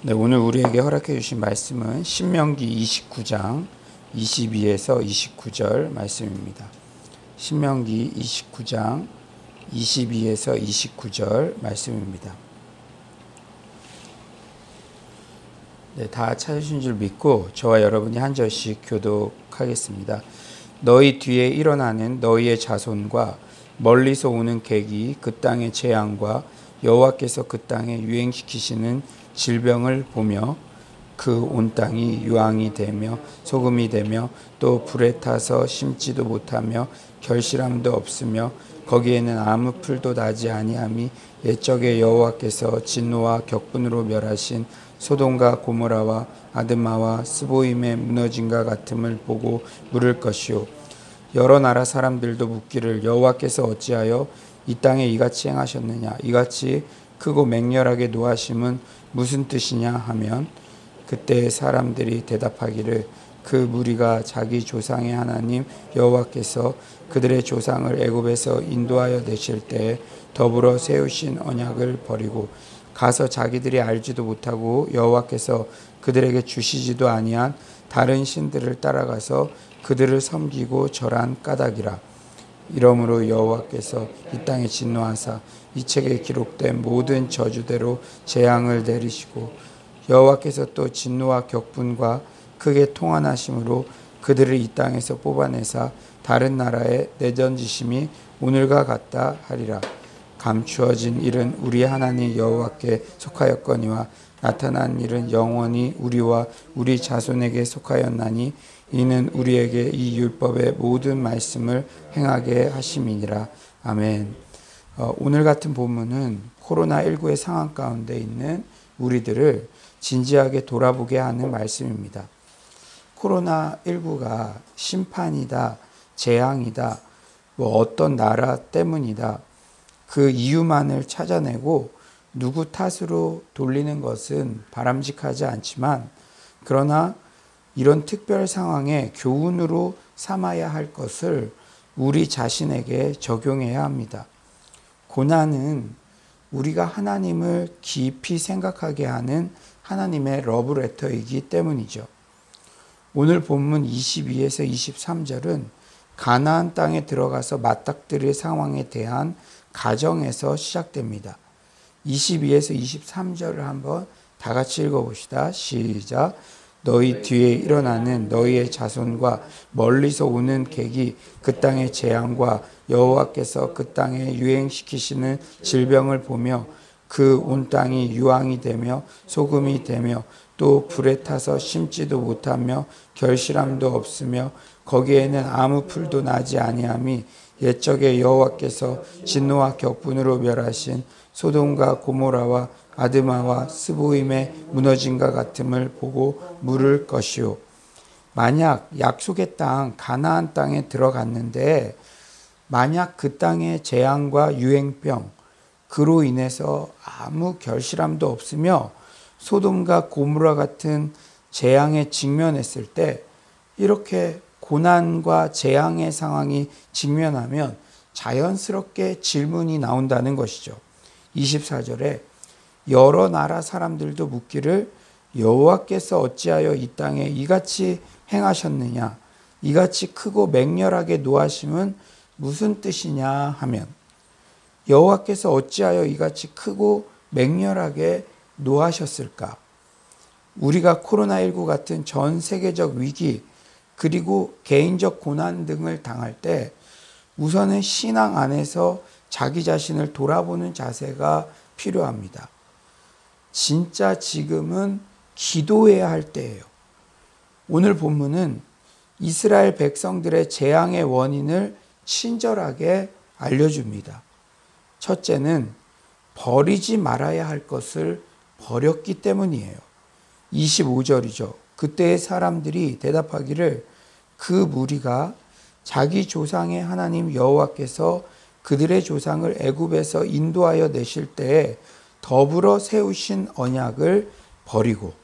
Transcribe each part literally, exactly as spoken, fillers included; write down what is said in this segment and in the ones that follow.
네, 오늘 우리에게 허락해 주신 말씀은 신명기 이십구 장 이십이에서 이십구 절 말씀입니다. 신명기 이십구 장 이십이에서 이십구 절 말씀입니다. 네, 다 찾으신 줄 믿고 저와 여러분이 한 절씩 교독하겠습니다. 너희 뒤에 일어나는 너희의 자손과 멀리서 오는 객이 그 땅의 재앙과 여호와께서 그 땅에 유행시키시는 질병을 보며 그 온 땅이 유황이 되며 소금이 되며 또 불에 타서 심지도 못하며 결실함도 없으며 거기에는 아무 풀도 나지 아니함이 옛적에 여호와께서 진노와 격분으로 멸하신 소돔과 고모라와 아드마와 스보임의 무너짐과 같음을 보고 물을 것이요 여러 나라 사람들도 묻기를 여호와께서 어찌하여 이 땅에 이같이 행하셨느냐 이같이 크고 맹렬하게 노하심은 무슨 뜻이냐 하면 그때 사람들이 대답하기를 그 무리가 자기 조상의 하나님 여호와께서 그들의 조상을 애굽에서 인도하여 내실 때에 더불어 세우신 언약을 버리고 가서 자기들이 알지도 못하고 여호와께서 그들에게 주시지도 아니한 다른 신들을 따라가서 그들을 섬기고 절한 까닭이라. 이러므로 여호와께서 이 땅에 진노하사 이 책에 기록된 모든 저주대로 재앙을 내리시고 여호와께서 또 진노와 격분과 크게 통한하심으로 그들을 이 땅에서 뽑아내사 다른 나라에 내던지심이 오늘과 같다 하리라. 감추어진 일은 우리 하나님 여호와께 속하였거니와 나타난 일은 영원히 우리와 우리 자손에게 속하였나니 이는 우리에게 이 율법의 모든 말씀을 행하게 하심이니라. 아멘. 어, 오늘 같은 본문은 코로나십구의 상황 가운데 있는 우리들을 진지하게 돌아보게 하는 말씀입니다. 코로나십구가 심판이다, 재앙이다, 뭐 어떤 나라 때문이다, 그 이유만을 찾아내고 누구 탓으로 돌리는 것은 바람직하지 않지만 그러나 이런 특별 상황에 교훈으로 삼아야 할 것을 우리 자신에게 적용해야 합니다. 고난은 우리가 하나님을 깊이 생각하게 하는 하나님의 러브레터이기 때문이죠. 오늘 본문 이십이에서 이십삼 절은 가나안 땅에 들어가서 맞닥뜨릴 상황에 대한 가정에서 시작됩니다. 이십이에서 이십삼 절을 한번 다 같이 읽어봅시다. 시작. 너희 뒤에 일어나는 너희의 자손과 멀리서 오는 객이 그 땅의 재앙과 여호와께서 그 땅에 유행시키시는 질병을 보며 그 온 땅이 유황이 되며 소금이 되며 또 불에 타서 심지도 못하며 결실함도 없으며 거기에는 아무 풀도 나지 아니함이 옛적에 여호와께서 진노와 격분으로 멸하신 소돔과 고모라와 아드마와 스보임의 무너짐과 같음을 보고 물을 것이요. 만약 약속의 땅 가나안 땅에 들어갔는데 만약 그 땅의 재앙과 유행병 그로 인해서 아무 결실함도 없으며 소돔과 고모라 같은 재앙에 직면했을 때 이렇게 고난과 재앙의 상황이 직면하면 자연스럽게 질문이 나온다는 것이죠. 이십사 절에 여러 나라 사람들도 묻기를 여호와께서 어찌하여 이 땅에 이같이 행하셨느냐 이같이 크고 맹렬하게 노하심은 무슨 뜻이냐 하면 여호와께서 어찌하여 이같이 크고 맹렬하게 노하셨을까? 우리가 코로나십구 같은 전 세계적 위기 그리고 개인적 고난 등을 당할 때 우선은 신앙 안에서 자기 자신을 돌아보는 자세가 필요합니다. 진짜 지금은 기도해야 할 때예요. 오늘 본문은 이스라엘 백성들의 재앙의 원인을 친절하게 알려줍니다. 첫째는 버리지 말아야 할 것을 버렸기 때문이에요. 이십오 절이죠. 그때의 사람들이 대답하기를 그 무리가 자기 조상의 하나님 여호와께서 그들의 조상을 애굽에서 인도하여 내실 때에 더불어 세우신 언약을 버리고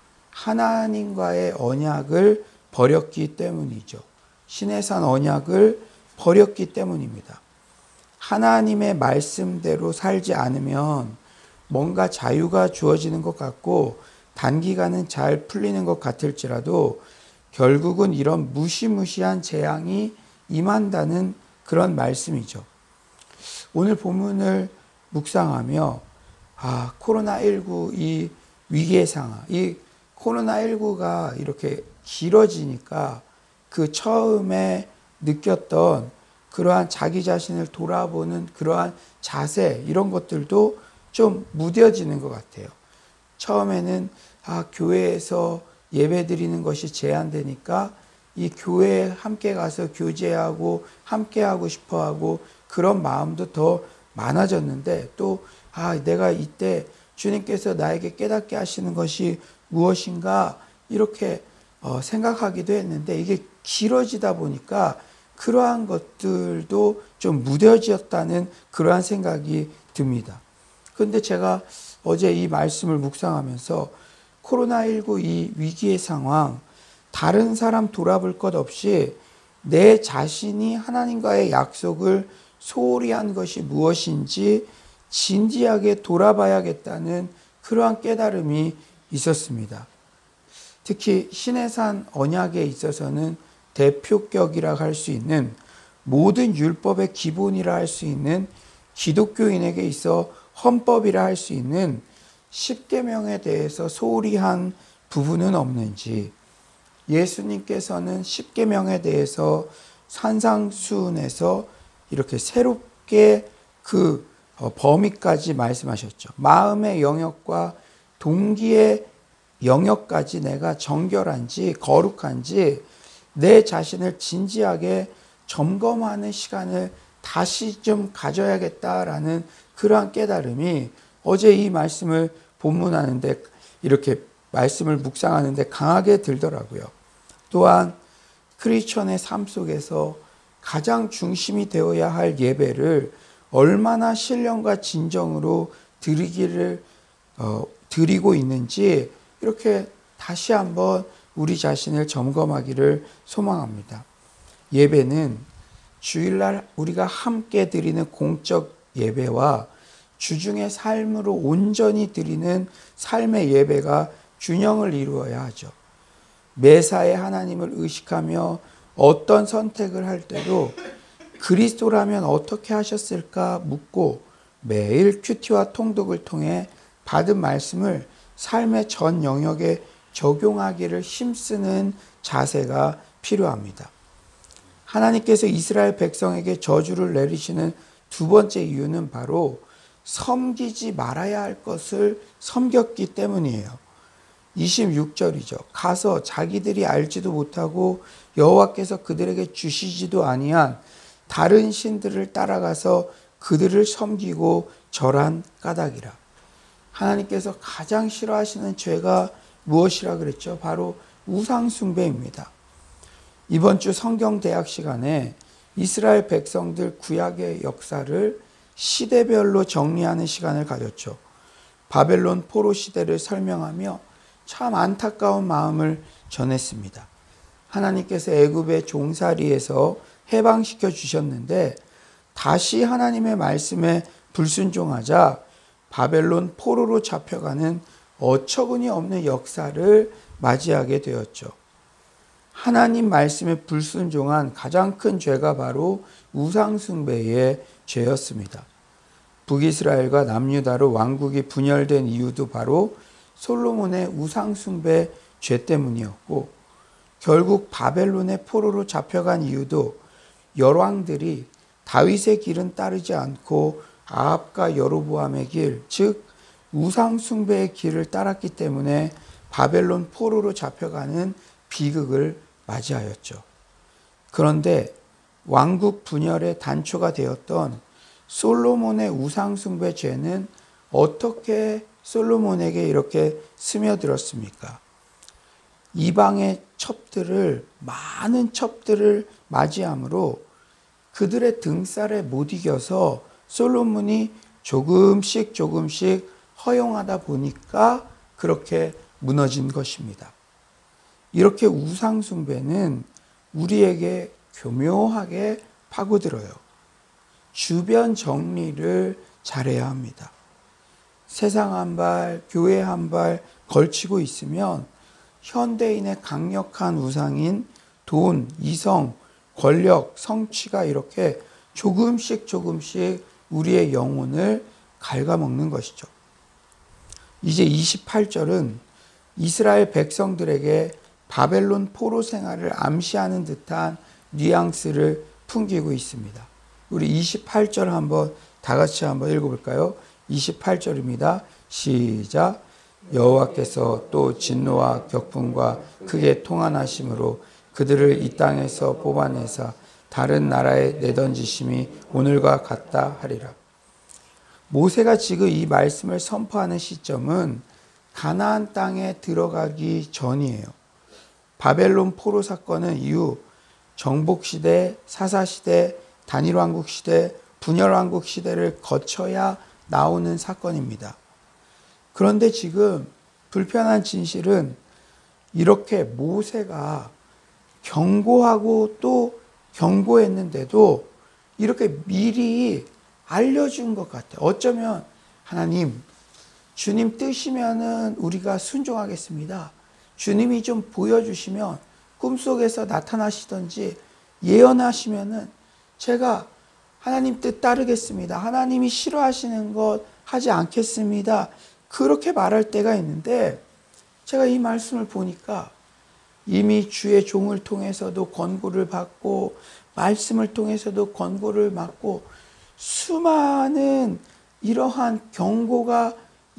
하나님과의 언약을 버렸기 때문이죠. 시내산 언약을 버렸기 때문입니다. 하나님의 말씀대로 살지 않으면 뭔가 자유가 주어지는 것 같고 단기간은 잘 풀리는 것 같을지라도 결국은 이런 무시무시한 재앙이 임한다는 그런 말씀이죠. 오늘 본문을 묵상하며 아, 코로나십구 이 위기의 상황, 이 코로나십구가 이렇게 길어지니까 그 처음에 느꼈던 그러한 자기 자신을 돌아보는 그러한 자세, 이런 것들도 좀 무뎌지는 것 같아요. 처음에는 아, 교회에서 예배 드리는 것이 제한되니까 이 교회에 함께 가서 교제하고 함께 하고 싶어 하고 그런 마음도 더 많아졌는데, 또 아, 내가 이때 주님께서 나에게 깨닫게 하시는 것이 무엇인가 이렇게 어, 생각하기도 했는데, 이게 길어지다 보니까 그러한 것들도 좀 무뎌졌다는 그러한 생각이 듭니다. 그런데 제가 어제 이 말씀을 묵상하면서 코로나십구 이 위기의 상황, 다른 사람 돌아볼 것 없이 내 자신이 하나님과의 약속을 소홀히 한 것이 무엇인지 진지하게 돌아봐야겠다는 그러한 깨달음이 있었습니다. 특히 시내산 언약에 있어서는 대표격이라 할 수 있는, 모든 율법의 기본이라 할 수 있는, 기독교인에게 있어 헌법이라 할 수 있는 십계명에 대해서 소홀히 한 부분은 없는지, 예수님께서는 십계명에 대해서 산상수훈에서 이렇게 새롭게 그 범위까지 말씀하셨죠. 마음의 영역과 동기의 영역까지 내가 정결한지 거룩한지 내 자신을 진지하게 점검하는 시간을 다시 좀 가져야겠다라는 그러한 깨달음이 어제 이 말씀을 본문하는데, 이렇게 말씀을 묵상하는데 강하게 들더라고요. 또한 크리스천의 삶 속에서 가장 중심이 되어야 할 예배를 얼마나 신령과 진정으로 드리기를 어, 드리고 있는지 이렇게 다시 한번 우리 자신을 점검하기를 소망합니다. 예배는 주일날 우리가 함께 드리는 공적 예배와 주중의 삶으로 온전히 드리는 삶의 예배가 균형을 이루어야 하죠. 매사에 하나님을 의식하며 어떤 선택을 할 때도 그리스도라면 어떻게 하셨을까 묻고 매일 큐티와 통독을 통해 받은 말씀을 삶의 전 영역에 적용하기를 힘쓰는 자세가 필요합니다. 하나님께서 이스라엘 백성에게 저주를 내리시는 두 번째 이유는 바로 섬기지 말아야 할 것을 섬겼기 때문이에요. 이십육 절이죠. 가서 자기들이 알지도 못하고 여호와께서 그들에게 주시지도 아니한 다른 신들을 따라가서 그들을 섬기고 절한 까닭이라. 하나님께서 가장 싫어하시는 죄가 무엇이라 그랬죠? 바로 우상숭배입니다. 이번 주 성경 대학 시간에 이스라엘 백성들 구약의 역사를 시대별로 정리하는 시간을 가졌죠. 바벨론 포로 시대를 설명하며 참 안타까운 마음을 전했습니다. 하나님께서 애굽의 종살이에서 해방시켜 주셨는데 다시 하나님의 말씀에 불순종하자 바벨론 포로로 잡혀가는 어처구니 없는 역사를 맞이하게 되었죠. 하나님 말씀에 불순종한 가장 큰 죄가 바로 우상숭배의 죄였습니다. 북이스라엘과 남유다로 왕국이 분열된 이유도 바로 솔로몬의 우상숭배 죄 때문이었고, 결국 바벨론의 포로로 잡혀간 이유도 열왕들이 다윗의 길은 따르지 않고 아합과 여로보암의 길, 즉 우상숭배의 길을 따랐기 때문에 바벨론 포로로 잡혀가는 비극을 맞이하였죠. 그런데 왕국 분열의 단초가 되었던 솔로몬의 우상숭배 죄는 어떻게 솔로몬에게 이렇게 스며들었습니까? 이방의 첩들을, 많은 첩들을 맞이함으로 그들의 등살에 못 이겨서 솔로몬이 조금씩 조금씩 허용하다 보니까 그렇게 무너진 것입니다. 이렇게 우상숭배는 우리에게 교묘하게 파고들어요. 주변 정리를 잘해야 합니다. 세상 한 발, 교회 한 발 걸치고 있으면 현대인의 강력한 우상인 돈, 이성, 권력, 성취가 이렇게 조금씩 조금씩 우리의 영혼을 갉아먹는 것이죠. 이제 이십팔 절은 이스라엘 백성들에게 바벨론 포로 생활을 암시하는 듯한 뉘앙스를 풍기고 있습니다. 우리 이십팔 절 한번 다 같이 한번 읽어볼까요? 이십팔 절입니다. 시작. 여호와께서 또 진노와 격분과 크게 통한하심으로 그들을 이 땅에서 뽑아내사 다른 나라에 내던지심이 오늘과 같다 하리라. 모세가 지금 이 말씀을 선포하는 시점은 가나안 땅에 들어가기 전이에요. 바벨론 포로 사건은 이후 정복시대, 사사시대, 단일왕국시대, 분열왕국 시대를 거쳐야 나오는 사건입니다. 그런데 지금 불편한 진실은 이렇게 모세가 경고하고 또 경고했는데도 이렇게 미리 알려준 것 같아요. 어쩌면 하나님, 주님 뜻이면은 우리가 순종하겠습니다. 주님이 좀 보여주시면 꿈속에서 나타나시던지 예언하시면은 제가 하나님 뜻 따르겠습니다. 하나님이 싫어하시는 것 하지 않겠습니다. 그렇게 말할 때가 있는데 제가 이 말씀을 보니까 이미 주의 종을 통해서도 권고를 받고 말씀을 통해서도 권고를 받고 수많은 이러한 경고가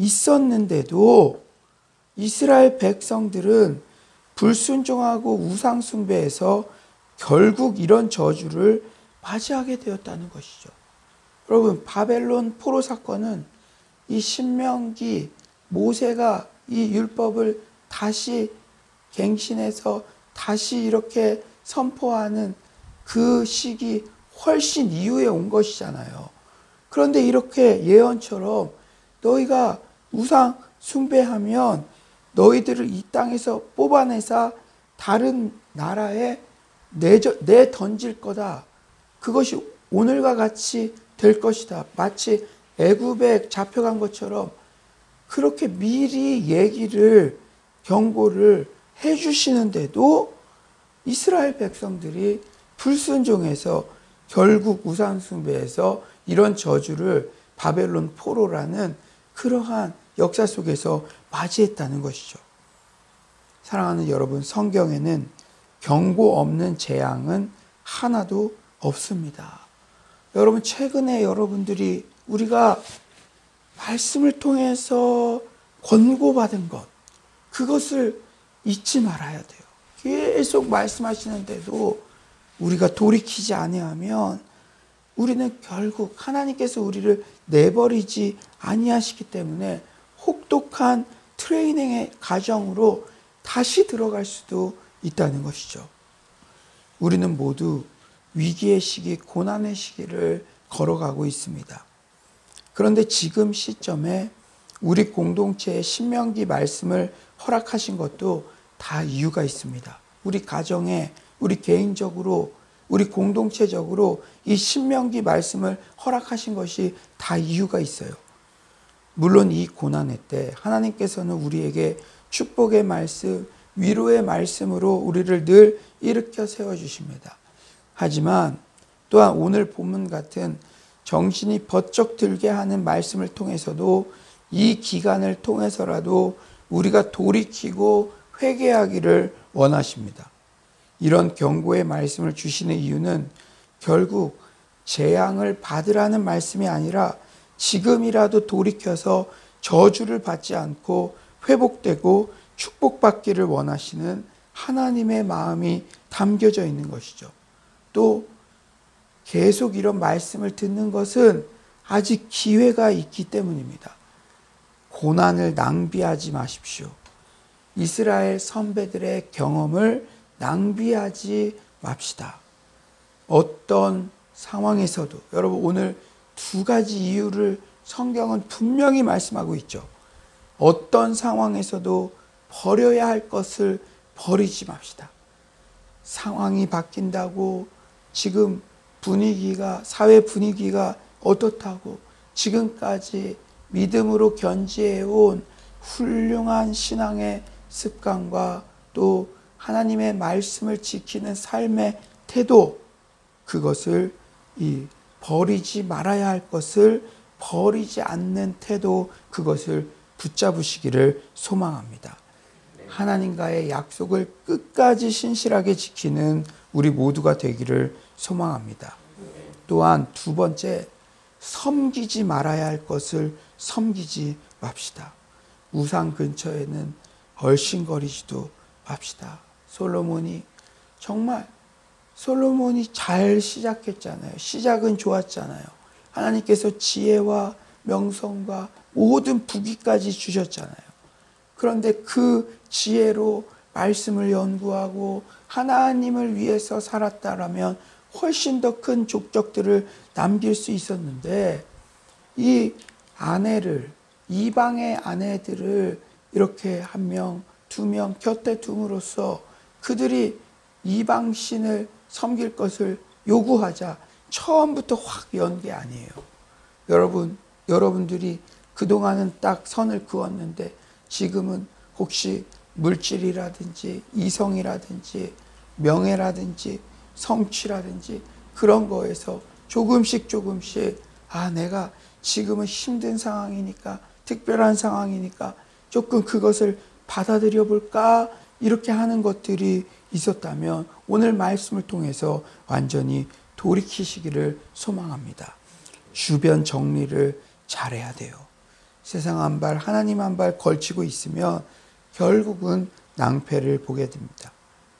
있었는데도 이스라엘 백성들은 불순종하고 우상숭배해서 결국 이런 저주를 맞이하게 되었다는 것이죠. 여러분, 바벨론 포로 사건은 이 신명기 모세가 이 율법을 다시 갱신해서 다시 이렇게 선포하는 그 시기 훨씬 이후에 온 것이잖아요. 그런데 이렇게 예언처럼 너희가 우상 숭배하면 너희들을 이 땅에서 뽑아내서 다른 나라에 내저, 내던질 거다. 그것이 오늘과 같이 될 것이다. 마치 애굽에 잡혀간 것처럼 그렇게 미리 얘기를 경고를 해주시는데도 이스라엘 백성들이 불순종해서 결국 우상숭배해서 이런 저주를 바벨론 포로라는 그러한 역사 속에서 맞이했다는 것이죠. 사랑하는 여러분, 성경에는 경고 없는 재앙은 하나도 없습니다. 여러분, 최근에 여러분들이 우리가 말씀을 통해서 권고받은 것, 그것을 잊지 말아야 돼요. 계속 말씀하시는데도 우리가 돌이키지 아니하면 우리는 결국 하나님께서 우리를 내버리지 아니하시기 때문에 혹독한 트레이닝의 과정으로 다시 들어갈 수도 있다는 것이죠. 우리는 모두 위기의 시기, 고난의 시기를 걸어가고 있습니다. 그런데 지금 시점에 우리 공동체의 신명기 말씀을 허락하신 것도 다 이유가 있습니다. 우리 가정에, 우리 개인적으로, 우리 공동체적으로 이 신명기 말씀을 허락하신 것이 다 이유가 있어요. 물론 이 고난의 때 하나님께서는 우리에게 축복의 말씀, 위로의 말씀으로 우리를 늘 일으켜 세워주십니다. 하지만 또한 오늘 본문 같은 정신이 번쩍 들게 하는 말씀을 통해서도 이 기간을 통해서라도 우리가 돌이키고 회개하기를 원하십니다. 이런 경고의 말씀을 주시는 이유는 결국 재앙을 받으라는 말씀이 아니라 지금이라도 돌이켜서 저주를 받지 않고 회복되고 축복받기를 원하시는 하나님의 마음이 담겨져 있는 것이죠. 또 계속 이런 말씀을 듣는 것은 아직 기회가 있기 때문입니다. 고난을 낭비하지 마십시오. 이스라엘 선배들의 경험을 낭비하지 맙시다. 어떤 상황에서도, 여러분 오늘 두 가지 이유를 성경은 분명히 말씀하고 있죠. 어떤 상황에서도 버려야 할 것을 버리지 맙시다. 상황이 바뀐다고 지금 분위기가, 사회 분위기가 어떻다고 지금까지 믿음으로 견지해온 훌륭한 신앙의 습관과 또 하나님의 말씀을 지키는 삶의 태도, 그것을 이 버리지 말아야 할 것을 버리지 않는 태도, 그것을 붙잡으시기를 소망합니다. 하나님과의 약속을 끝까지 신실하게 지키는 우리 모두가 되기를 소망합니다. 또한 두 번째, 섬기지 말아야 할 것을 섬기지 맙시다. 우상 근처에는 얼씬거리지도 맙시다. 솔로몬이 정말 솔로몬이 잘 시작했잖아요. 시작은 좋았잖아요. 하나님께서 지혜와 명성과 모든 부귀까지 주셨잖아요. 그런데 그 지혜로 말씀을 연구하고 하나님을 위해서 살았다라면 훨씬 더 큰 족적들을 남길 수 있었는데, 이 아내를, 이방의 아내들을 이렇게 한 명, 두 명 곁에 둠으로써 그들이 이방신을 섬길 것을 요구하자 처음부터 확 연 게 아니에요. 여러분, 여러분들이 그동안은 딱 선을 그었는데 지금은 혹시 물질이라든지 이성이라든지 명예라든지 성취라든지 그런 거에서 조금씩 조금씩, 아, 내가 지금은 힘든 상황이니까, 특별한 상황이니까 조금 그것을 받아들여 볼까, 이렇게 하는 것들이 있었다면 오늘 말씀을 통해서 완전히 돌이키시기를 소망합니다. 주변 정리를 잘해야 돼요. 세상 한 발, 하나님 한 발 걸치고 있으면 결국은 낭패를 보게 됩니다.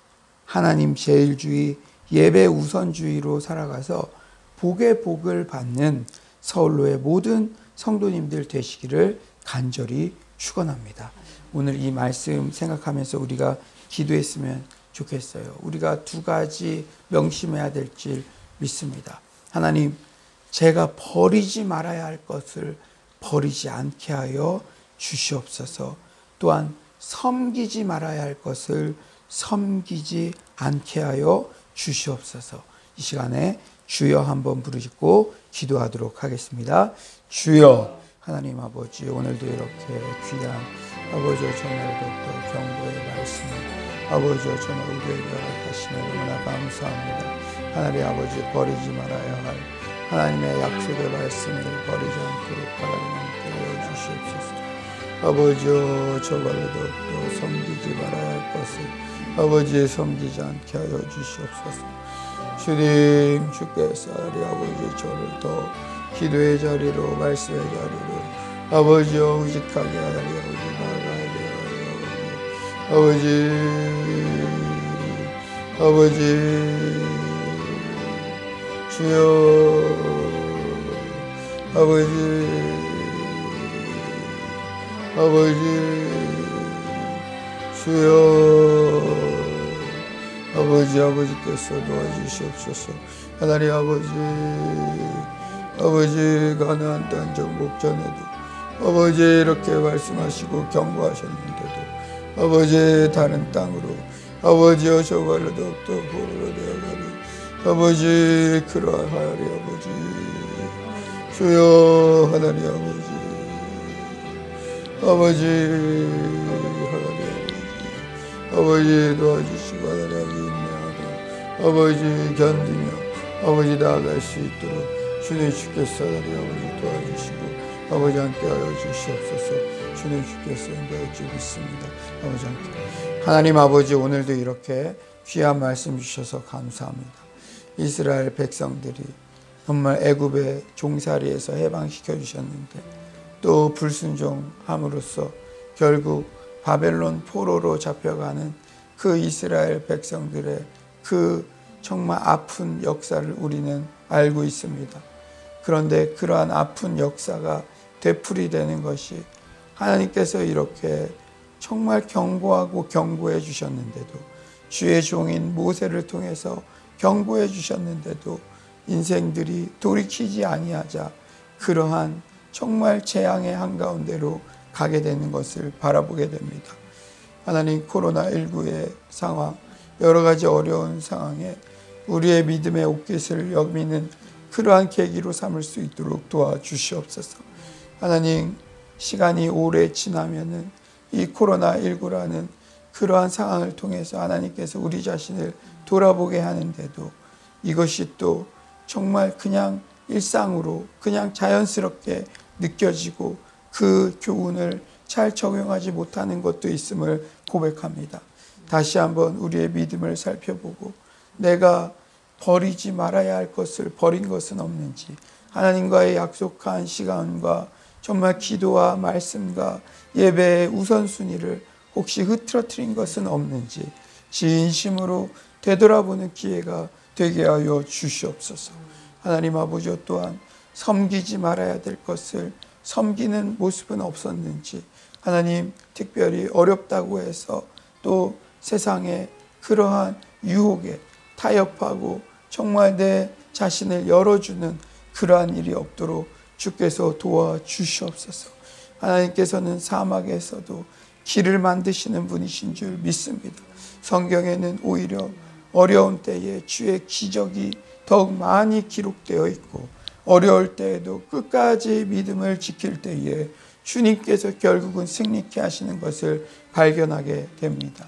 하나님 제일주의, 예배 우선주의로 살아가서 복의 복을 받는 서울로의 모든 성도님들 되시기를 간절히 축원합니다. 오늘 이 말씀 생각하면서 우리가 기도했으면 좋겠어요. 우리가 두 가지 명심해야 될 줄 믿습니다. 하나님, 제가 버리지 말아야 할 것을 버리지 않게 하여 주시옵소서. 또한 섬기지 말아야 할 것을 섬기지 않게 하여 주시옵소서. 이 시간에 주여 한번 부르시고 기도하도록 하겠습니다. 주여, 하나님 아버지, 오늘도 이렇게 귀한 아버지와 정말 더욱더 경고의 말씀을 아버지와 정말 우리에게 허락하시며 너무나 감사합니다. 하나님 아버지, 버리지 말아야 할 하나님의 약속의 말씀을 버리지 않도록 하나님 함께 해주시옵소서. 아버지여, 저발로 더욱더 섬기지 말아야 할 것을 아버지의 섬기지 않게 하여 주시옵소서. 주님, 주께서 우리 아버지 저를 더 기도의 자리로, 말씀의 자리로 아버지여 의직하게 하리. 아버지 나아가게 하리. 아버지, 아버지 주여, 아버지, 아버지 주여, 아버지, 아버지께서 도와주시옵소서. 하나님 아버지, 아버지 가나안 땅 정복 전에도 아버지 이렇게 말씀하시고 경고하셨는데도 아버지 다른 땅으로 아버지여 저갈로 더욱더 보르러 되어가리. 아버지 그러하리. 아버지 주여, 하나님 아버지, 아버지 하나님 아버지, 아버지 도와주시고 하나님 아버지 인내하고 아버지 견디며 아버지 나아갈 수 있도록 주님 주께서 하나님 아버지 도와주시고 아버지 함께하여 주시옵소서. 주님 주께서 인도할 줄 믿습니다. 아버지 함께. 하나님 아버지, 오늘도 이렇게 귀한 말씀 주셔서 감사합니다. 이스라엘 백성들이 정말 애굽의 종살이에서 해방시켜 주셨는데 또 불순종함으로써 결국 바벨론 포로로 잡혀가는 그 이스라엘 백성들의 그 정말 아픈 역사를 우리는 알고 있습니다. 그런데 그러한 아픈 역사가 되풀이되는 것이 하나님께서 이렇게 정말 경고하고 경고해 주셨는데도, 주의 종인 모세를 통해서 경고해 주셨는데도 인생들이 돌이키지 아니하자 그러한 정말 재앙의 한가운데로 가게 되는 것을 바라보게 됩니다. 하나님, 코로나십구의 상황, 여러 가지 어려운 상황에 우리의 믿음의 옷깃을 여미는 그러한 계기로 삼을 수 있도록 도와주시옵소서. 하나님, 시간이 오래 지나면은 이 코로나십구라는 그러한 상황을 통해서 하나님께서 우리 자신을 돌아보게 하는데도 이것이 또 정말 그냥 일상으로 그냥 자연스럽게 느껴지고 그 교훈을 잘 적용하지 못하는 것도 있음을 고백합니다. 다시 한번 우리의 믿음을 살펴보고 내가 버리지 말아야 할 것을 버린 것은 없는지, 하나님과의 약속한 시간과 정말 기도와 말씀과 예배의 우선순위를 혹시 흐트러뜨린 것은 없는지 진심으로 되돌아보는 기회가 되게 하여 주시옵소서. 하나님 아버지, 또한 섬기지 말아야 될 것을 섬기는 모습은 없었는지, 하나님 특별히 어렵다고 해서 또 세상에 그러한 유혹에 타협하고 정말 내 자신을 열어주는 그러한 일이 없도록 주께서 도와주시옵소서. 하나님께서는 사막에서도 길을 만드시는 분이신 줄 믿습니다. 성경에는 오히려 어려운 때에 주의 기적이 더욱 많이 기록되어 있고, 어려울 때에도 끝까지 믿음을 지킬 때에 주님께서 결국은 승리케 하시는 것을 발견하게 됩니다.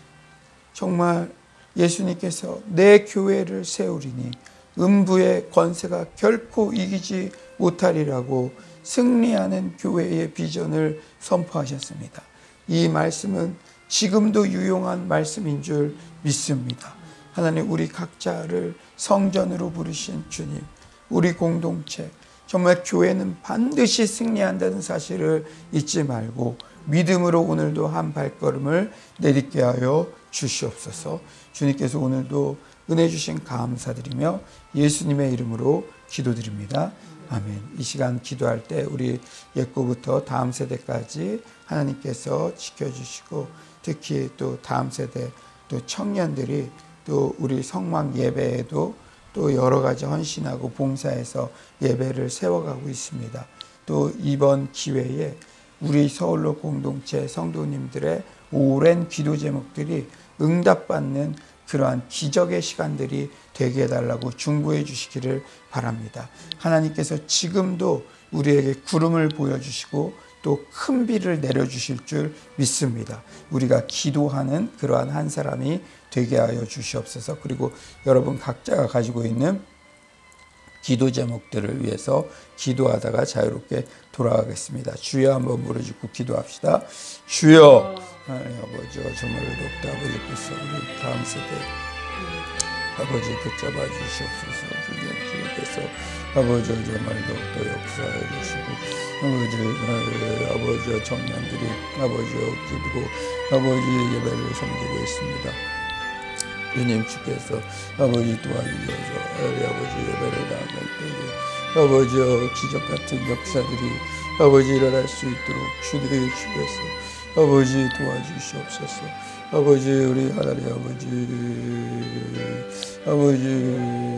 정말 예수님께서 내 교회를 세우리니 음부의 권세가 결코 이기지 못하리라고 승리하는 교회의 비전을 선포하셨습니다. 이 말씀은 지금도 유용한 말씀인 줄 믿습니다. 하나님, 우리 각자를 성전으로 부르신 주님, 우리 공동체, 정말 교회는 반드시 승리한다는 사실을 잊지 말고 믿음으로 오늘도 한 발걸음을 내딛게 하여 주시옵소서. 주님께서 오늘도 은혜 주신 감사드리며 예수님의 이름으로 기도드립니다. 아멘. 이 시간 기도할 때 우리 옛고부터 다음 세대까지 하나님께서 지켜주시고, 특히 또 다음 세대 또 청년들이 또 우리 성막 예배에도 또 여러 가지 헌신하고 봉사해서 예배를 세워가고 있습니다. 또 이번 기회에 우리 서울로 공동체 성도님들의 오랜 기도 제목들이 응답받는 그러한 기적의 시간들이 되게 해달라고 중보해 주시기를 바랍니다. 하나님께서 지금도 우리에게 구름을 보여주시고 또 큰 비를 내려주실 줄 믿습니다. 우리가 기도하는 그러한 한 사람이 되게 하여 주시옵소서. 그리고 여러분 각자가 가지고 있는 기도 제목들을 위해서 기도하다가 자유롭게 돌아가겠습니다. 주여 한번 부르짖고 기도합시다. 주여, 하나님 아버지와 정말로 높다 아버지께서 우리 다음 세대 아버지 붙잡아 주시옵소서. 주님께서 아버지와 정말 더욱더 역사해 주시고, 아버지, 아버지와 청년들이 아버지와 기도고 아버지 예배를 섬기고 있습니다. 주님, 주께서 아버지 도와주셔서 우리 아버지 예배를 나아갈 때에 아버지와 기적 같은 역사들이 아버지 일어날 수 있도록 주님의 주께서 아버지 도와주시옵소서. 아버지, 우리 하나님 아버지, 아버지,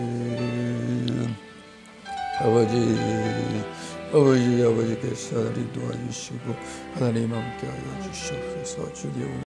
아버지, 아버지, 아버지께서 하나님 도와주시고 하나님 함께하여 주시옵소서. 주님